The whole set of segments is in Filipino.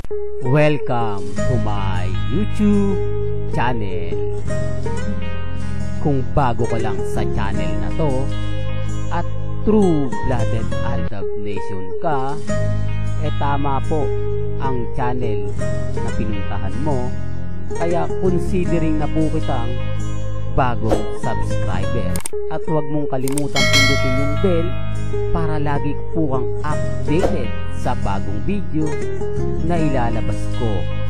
Welcome to my YouTube channel. Kung bago ka lang sa channel na to at true-blooded Aldab Nation ka, tama po ang channel na pinuntahan mo, kaya considering na po kitang bagong subscriber. At huwag mong kalimutan pindutin yung bell para lagi po kang updated sa bagong video na ilalabas ko.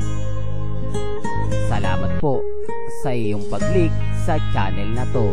Salamat po sa iyong pag-click sa channel na to.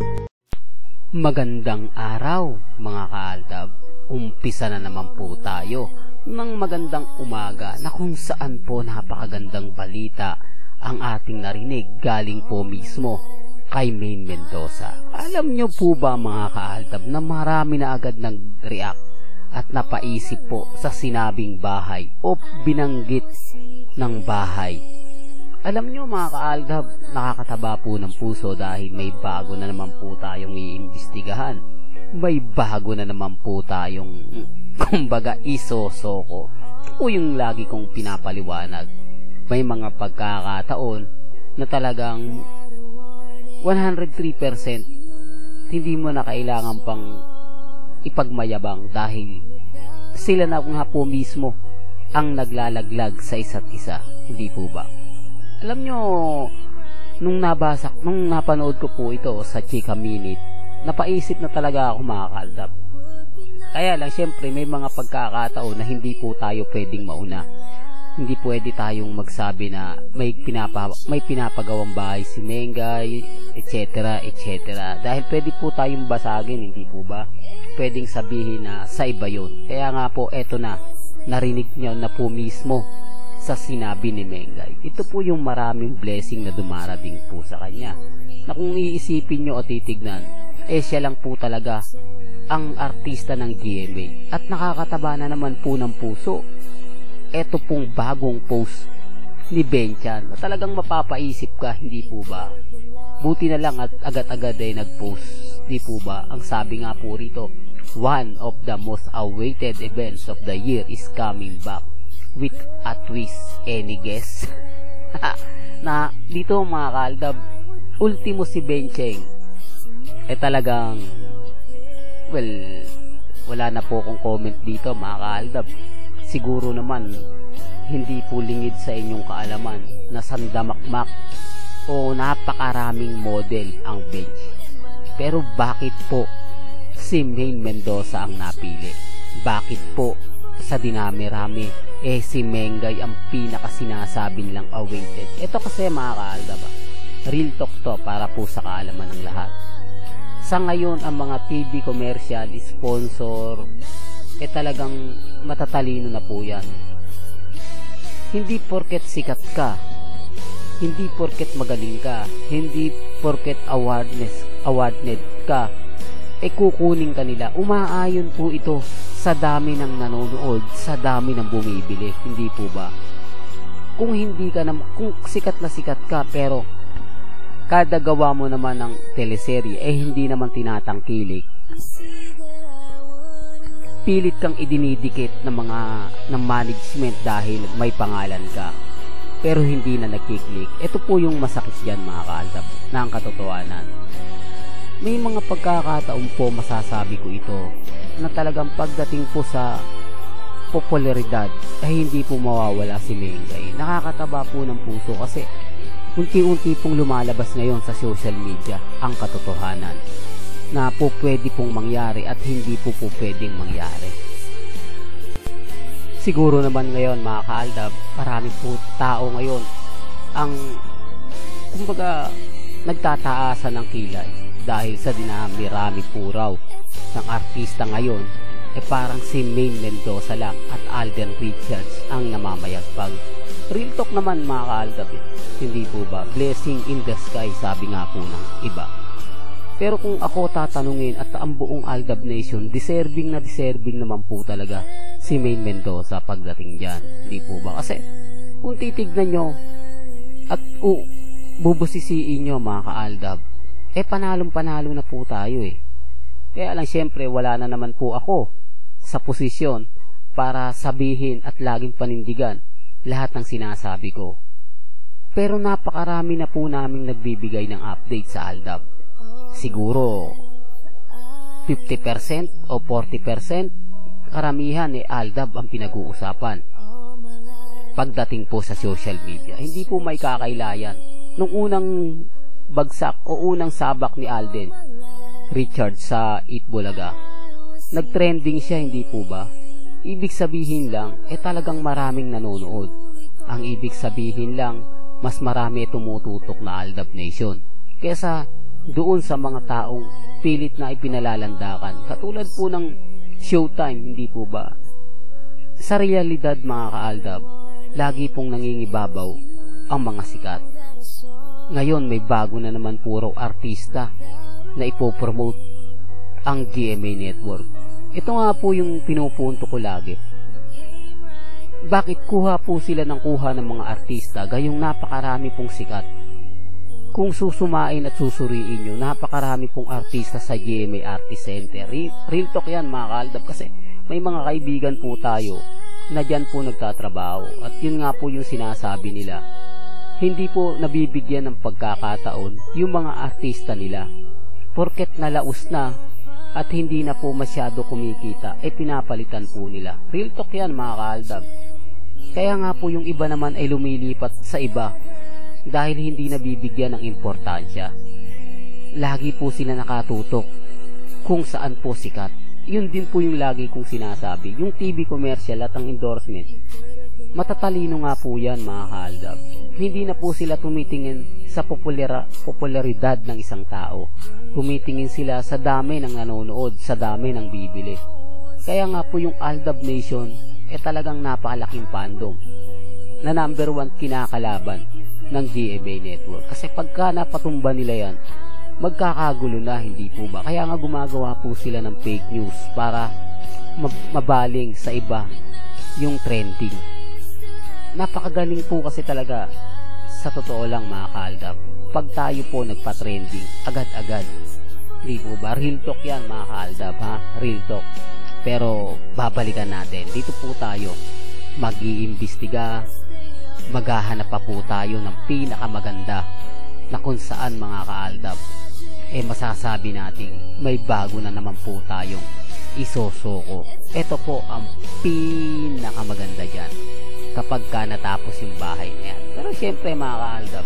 Magandang araw mga kaaldab. Umpisa na naman po tayo ng magandang umaga na kung saan po napakagandang balita ang ating narinig galing po mismo kay Maine Mendoza. Alam nyo po ba mga kaaldab na marami na agad nag-react at napaisip po sa sinabing bahay o binanggit ng bahay. Alam nyo mga kaaldab, nakakataba po ng puso dahil may bago na naman po tayong iimbestigahan. May bago na naman po tayong kumbaga isosoko o yung lagi kong pinapaliwanag. May mga pagkakataon na talagang 103% hindi mo na kailangan pang ipagmayabang dahil sila na nga po mismo ang naglalaglag sa isa't isa, hindi po ba? Alam nyo, nung napanood ko po ito sa Chika Minute, napaisip na talaga ako mga kaaldab. Kaya lang syempre may mga pagkakataon na hindi po tayo pwedeng mauna. Hindi pwede tayong magsabi na may pinapagawang bahay si Mengay, etc. etc. Dahil pwede po tayong basagin, hindi po ba? Pwedeng sabihin na sa iba yun. Kaya nga po, eto na, narinig niyo na po mismo sa sinabi ni Mengay. Ito po yung maraming blessing na dumarating po sa kanya. Na kung iisipin nyo o titignan, siya lang po talaga ang artista ng GMA. At nakakataba na naman po ng puso. Ito pong bagong post ni Benchan na talagang mapapaisip ka, hindi po ba? Buti na lang at agad-agad ay nag-post, hindi po ba? Ang sabi nga po rito, one of the most awaited events of the year is coming back with a twist. Any guess? Na dito mga kaaldab, ultimo si Bencheng talagang well, wala na po akong comment dito mga kaaldab. Siguro naman hindi po lingid sa inyong kaalaman na sandamakmak o napakaraming model ang bench. Pero bakit po si Maine Mendoza ang napili? Bakit po sa dinami-rami si Mengay ang pinakasinasabi nilang awaited? Ito kasi mga kaaldab, real talk to para po sa kaalaman ng lahat. Sa ngayon ang mga TV commercial, sponsor, talagang matatalino na po yan. Hindi porket sikat ka, hindi porket magaling ka, hindi porket awarded ka, kukunin ka nila. Umaayon po ito sa dami ng nanonood, sa dami ng bumibili, hindi po ba? Kung hindi ka naman, kung sikat na sikat ka pero kada gawa mo naman ng teleserye hindi naman tinatangkilik, pilit kang idinidikit ng management dahil may pangalan ka pero hindi na nagkiklik. Ito po yung masakit dyan mga kaaldab na ang katotohanan. May mga pagkakataon po masasabi ko ito na talagang pagdating po sa popularidad hindi po mawawala si Mengay. Nakakataba po ng puso kasi unti-unti pong lumalabas ngayon sa social media ang katotohanan na po pwede pong mangyari at hindi po pwedeng mangyari. Siguro naman ngayon mga kaaldab, marami po tao ngayon ang kumbaga nagtataasan ng kilay dahil sa dinami-rami po raw ng artista ngayon parang si Maine Mendoza lang at Alden Richards ang namamayagpag. Real talk naman mga kaaldab, hindi po ba? Blessing in the sky sabi nga po ng iba. Pero kung ako tatanungin at ang buong Aldab Nation, deserving naman po talaga si Maine Mendoza pagdating dyan. Hindi po ba? Kasi kung titignan nyo at bubusisiin nyo mga kaaldab, panalong-panalo na po tayo Kaya lang syempre wala na naman po ako sa posisyon para sabihin at laging panindigan lahat ng sinasabi ko. Pero napakarami na po naming nagbibigay ng update sa Aldab. Siguro 50% o 40% karamihan Aldab ang pinag-uusapan. Pagdating po sa social media, hindi po may kakailayan. Nung unang bagsak o unang sabak ni Alden Richard sa Itbulaga, nagtrending siya, hindi po ba? Ibig sabihin lang, talagang maraming nanonood. Ang ibig sabihin lang, mas marami tumututok na Aldab Nation kesa doon sa mga taong pilit na ipinalalandakan. Katulad po ng Showtime, hindi po ba? Sa realidad mga ka-Aldab, lagi pong nangingibabaw ang mga sikat. Ngayon may bago na naman puro artista na ipopromote ang GMA Network. Ito nga po yung pinupunto ko lagi. Bakit kuha po sila ng kuha ng mga artista gayong napakarami pong sikat? Kung susumain at susuriin nyo, napakarami pong artista sa GMA Artist Center. Real talk yan mga ka-Aldab, kasi may mga kaibigan po tayo na dyan po nagtatrabaho. At yun nga po yung sinasabi nila. Hindi po nabibigyan ng pagkakataon yung mga artista nila. Porket nalaos na at hindi na po masyado kumikita, pinapalitan po nila. Real talk yan mga ka-Aldab. Kaya nga po yung iba naman ay lumilipat sa iba dahil hindi nabibigyan ng importansya. Lagi po sila nakatutok kung saan po sikat. Yun din po yung lagi kong sinasabi. Yung TV commercial at ang endorsement, matatalino nga po yan mga ka-Aldab. Hindi na po sila tumitingin sa popularidad ng isang tao. Tumitingin sila sa dami ng nanonood, sa dami ng bibili. Kaya nga po yung Aldab Nation talagang napakalaking fandom na number 1 kinakalaban ng GMA Network. Kasi pagka napatumba nila yan, magkakagulo na, hindi po ba? Kaya nga gumagawa po sila ng fake news para mabaling sa iba yung trending. Napakagaling po kasi talaga, sa totoo lang mga ka-Aldab. Pag tayo po nagpa-trending, agad-agad. Hindi po ba? Real talk yan mga ka-Aldab, ha? Real talk. Pero babalikan natin. Dito po tayo mag-iimbestiga, maghahanap pa po tayo ng pinakamaganda na kung saan mga ka-Aldab masasabi natin may bago na naman po tayong isosoko. Ito po ang pinakamaganda dyan kapag ka natapos yung bahay na yan. Pero syempre mga ka-Aldab,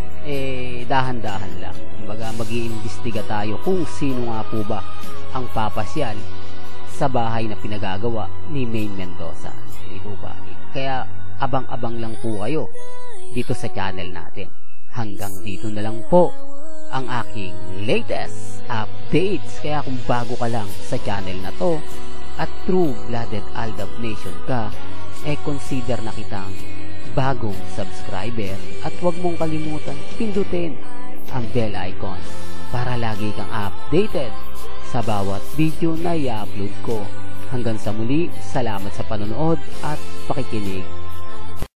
dahan-dahan lang. Kumbaga mag-iimbestiga tayo kung sino nga po ba ang papasyal sa bahay na pinagagawa ni Maine Mendoza. Hindi po ba? Kaya abang-abang lang po kayo dito sa channel natin. Hanggang dito na lang po ang aking latest updates. Kaya kung bago ka lang sa channel na to at true-blooded Aldab Nation ka, consider na kitang bagong subscriber at huwag mong kalimutan pindutin ang bell icon para lagi kang updated sa bawat video na i-upload ko. Hanggang sa muli, salamat sa panonood at pakikinig.